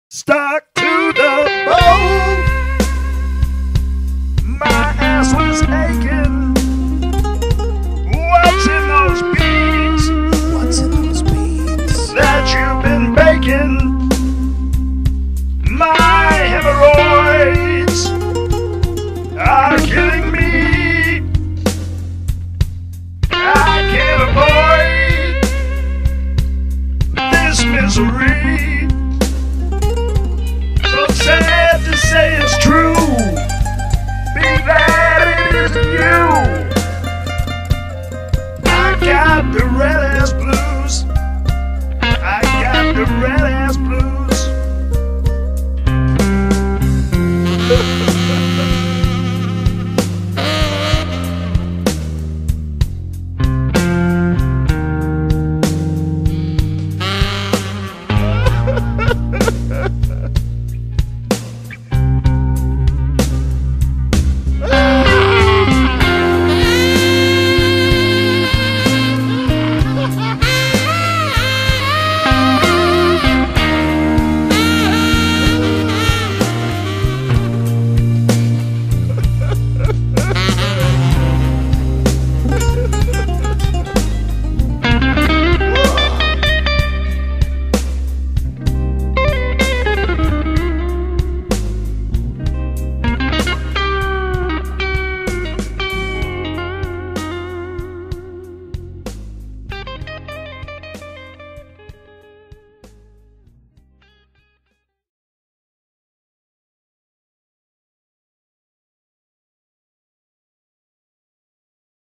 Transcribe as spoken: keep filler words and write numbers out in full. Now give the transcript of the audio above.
Stuck to the bone. My ass was aching. What's in those beans? What's in those beans? That you've been baking. My hemorrhoids are killing me. I can't avoid this misery. So sad to say it's true. Be that it isn't you. I got the red ass blues. I got the red ass